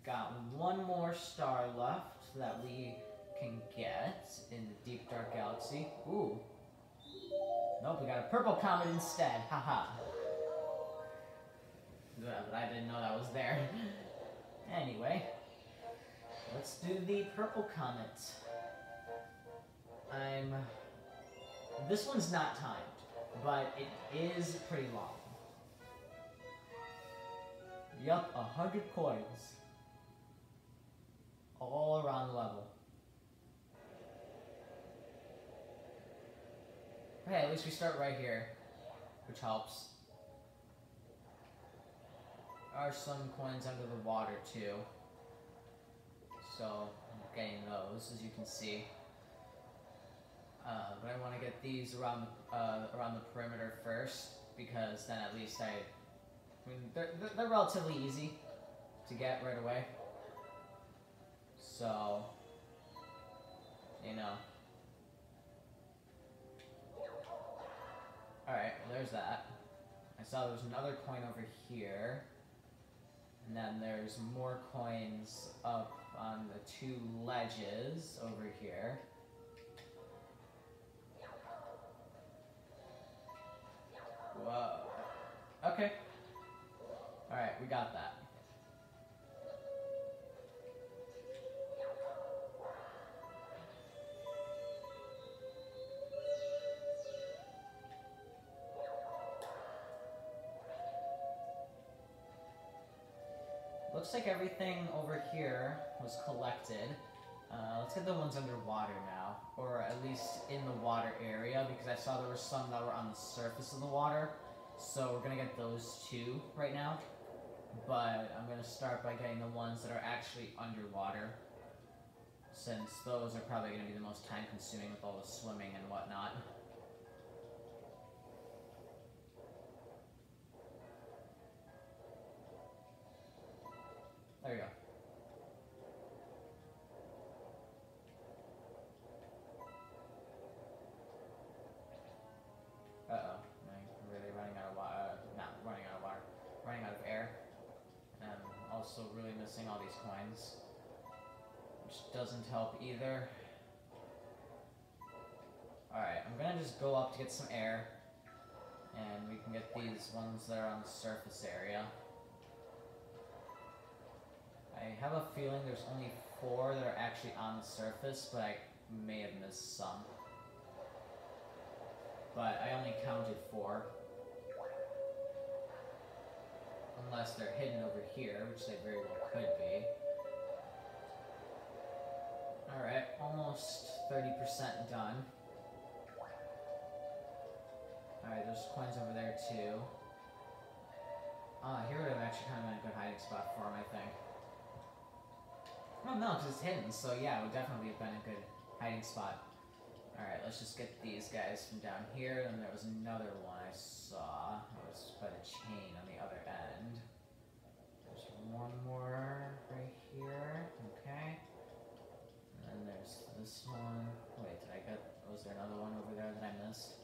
got one more star left that we can get in the deep dark galaxy. Ooh. Nope, we got a purple comet instead. Haha. But I didn't know that was there. Anyway, let's do the purple comet. This one's not timed, but it is pretty long. Yup, 100 coins. All around the level. Hey, at least we start right here, which helps. There are some coins under the water too, so I'm getting those, as you can see. But I want to get these around the perimeter first, because then at least I mean, they're relatively easy to get right away. So, you know. Alright, well, there's that. I saw there was another coin over here. And then there's more coins up on the two ledges over here. Whoa. Okay. Alright, we got that. Looks like everything over here was collected. Let's get the ones underwater now, or at least in the water area, because I saw there were some that were on the surface of the water. So we're gonna get those two right now, but I'm gonna start by getting the ones that are actually underwater, since those are probably gonna be the most time consuming with all the swimming and whatnot. There you go. Uh-oh. I'm really running out of water. Not running out of water. Running out of air. And I'm also really missing all these coins, which doesn't help either. Alright, I'm gonna just go up to get some air, and we can get these ones that are on the surface area. I have a feeling there's only 4 that are actually on the surface, but I may have missed some. But I only counted 4. Unless they're hidden over here, which they very well could be. Alright, almost 30% done. Alright, there's coins over there too. Here would have actually kind of been a good hiding spot for them, I think. Well, no, because it's hidden, so yeah, it would definitely have been a good hiding spot. Alright, let's just get these guys from down here, and there was another one I saw. It was by the chain on the other end. There's one more right here, okay. And then there's this one. Wait, was there another one over there that I missed?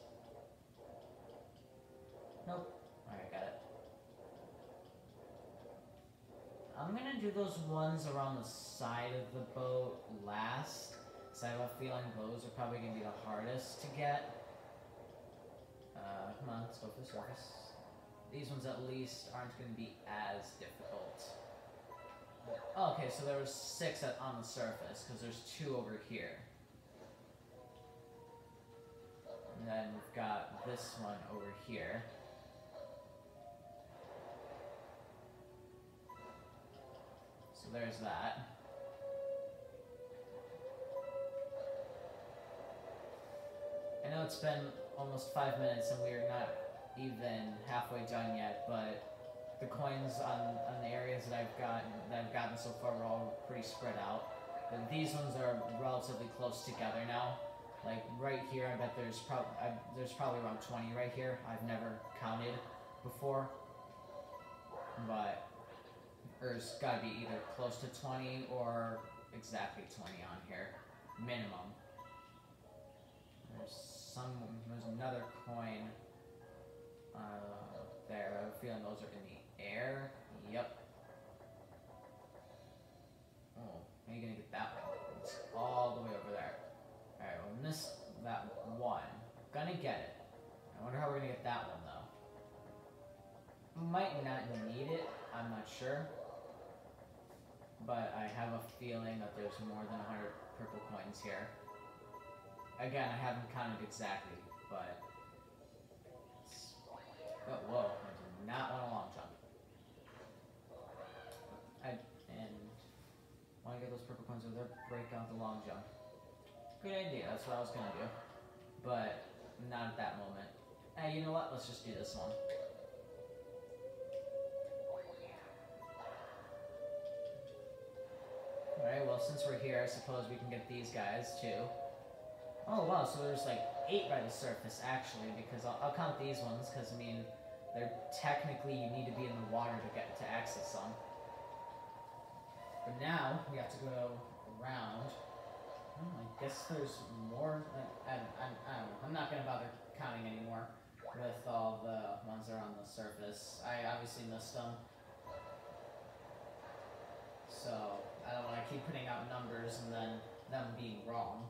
Nope. Alright, got it. I'm gonna do those ones around the side of the boat last, because I have a feeling those are probably gonna be the hardest to get. Come on, let's go for the surface. These ones at least aren't gonna be as difficult. Oh, okay, so there was 6 on the surface, because there's 2 over here. And then we've got this one over here. So there's that. I know it's been almost 5 minutes and we're not even halfway done yet, but the coins on the areas that I've gotten so far were all pretty spread out. But these ones are relatively close together now. Like right here, I bet there's probably around 20 right here. I've never counted before, but there's got to be either close to 20 or exactly 20 on here, minimum. There's another coin there. I have a feeling those are in the air. Yep. How are you gonna get that one? It's all the way over there. Alright, we'll miss that one. Gonna get it. I wonder how we're gonna get that one, though. Might not need it, I'm not sure. But I have a feeling that there's more than 100 purple coins here. Again, I haven't counted exactly, but... Oh, whoa, I do not want a long jump. And want to get those purple coins over there, break out the long jump. Good idea, that's what I was going to do. But not at that moment. Hey, you know what? Let's just do this one. Alright, well, since we're here, I suppose we can get these guys, too. Oh, wow, so there's like 8 by the surface, actually, because I'll count these ones, because, I mean, they're technically, you need to be in the water to access them. But now, we have to go around. Oh, I guess there's more. I don't know. I'm not going to bother counting anymore with all the ones that are on the surface. I obviously missed them. So, I don't want to keep putting out numbers and then them being wrong.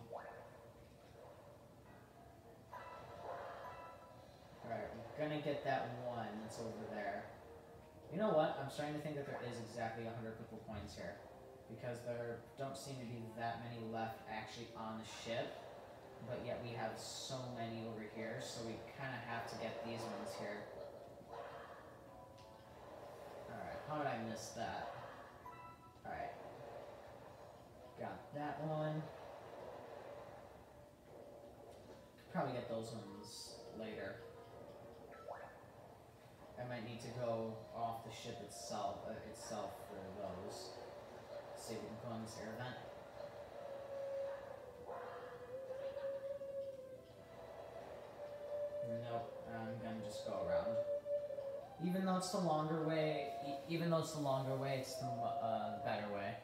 Alright, we're gonna get that one that's over there. You know what? I'm starting to think that there is exactly 100 purple coins here. Because there don't seem to be that many left actually on the ship. But yet we have so many over here, so we kind of have to get these ones here. Alright, how did I miss that? Alright. Got that one. Probably get those ones later. I might need to go off the ship itself for those. See if we can go on this air vent. Nope, I'm gonna just go around. Even though it's the longer way, it's the better way.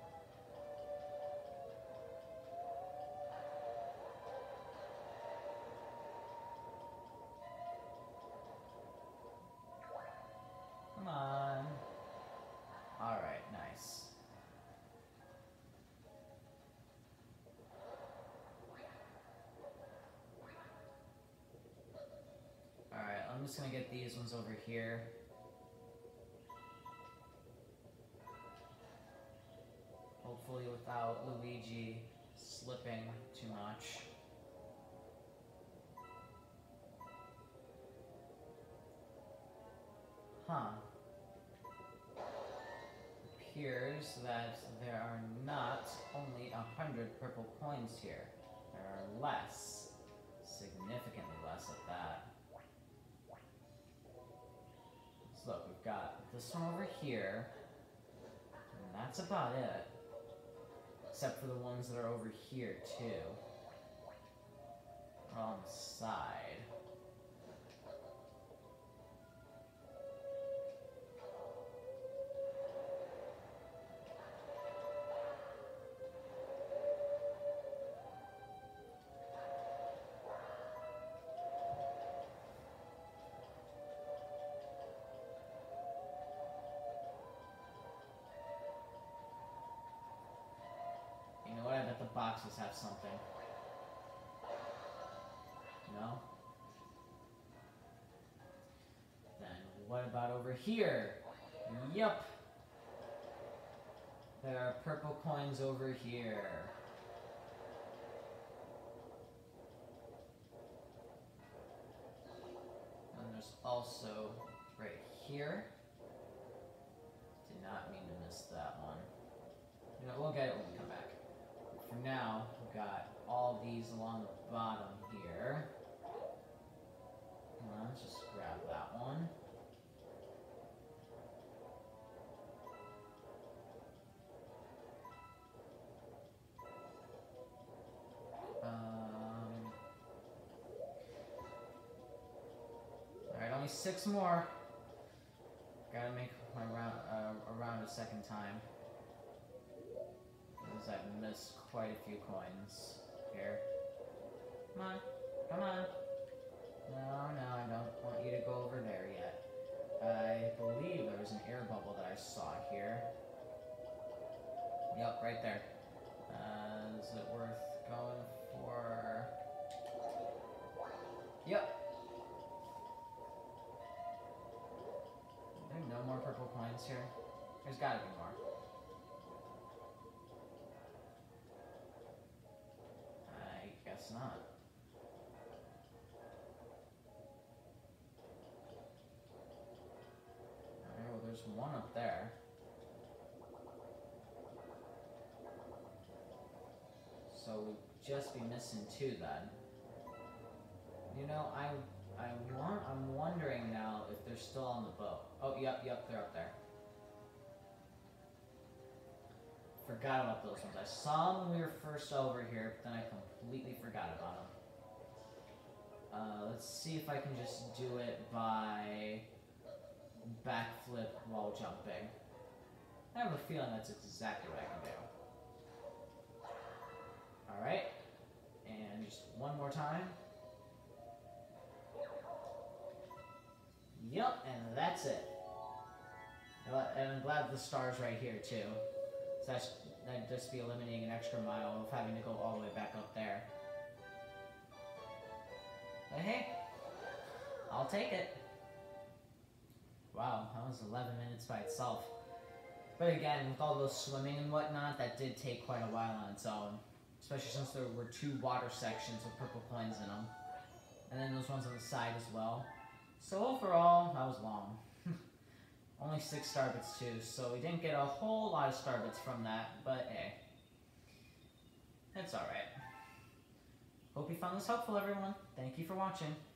Come on. Alright, nice. Alright, I'm just gonna get these ones over here. Hopefully without Luigi slipping too much. Huh. Appears that there are not only 100 purple coins here. There are less. Significantly less at that. So look, we've got this one over here. And that's about it. Except for the ones that are over here, too. They're on the side. The boxes have something. No? Then what about over here? Yup! There are purple coins over here. And there's also right here. Did not mean to miss that one. You know, we'll get it when we come back. For now, we've got all these along the bottom here. Let's just grab that one. Alright, only 6 more. Gotta make my round a second time. Because I've missed quite a few coins here. Come on. Come on. No, I don't want you to go over there yet. I believe there was an air bubble that I saw here. Yep, right there. Is it worth going for? Yep. Are there no more purple coins here? There's gotta be more. I guess not. Alright, well there's one up there. So we'd just be missing two then. You know, I'm wondering now if they're still on the boat. Oh, yep, they're up there. Forgot about those ones. I saw them when we were first over here, but then I completely forgot about them. Let's see if I can just do it by backflip while jumping. I have a feeling that's exactly what I can do. Alright, and just one more time. Yep, and that's it. And I'm glad the star's right here too. So that'd just be eliminating an extra mile of having to go all the way back up there. But hey, I'll take it. Wow, that was 11 minutes by itself. But again, with all those swimming and whatnot, that did take quite a while on its own. Especially since there were 2 water sections with purple coins in them. And then those ones on the side as well. So overall, that was long. Only 6 starbits too, so we didn't get a whole lot of starbits from that, but hey. It's alright. Hope you found this helpful, everyone. Thank you for watching.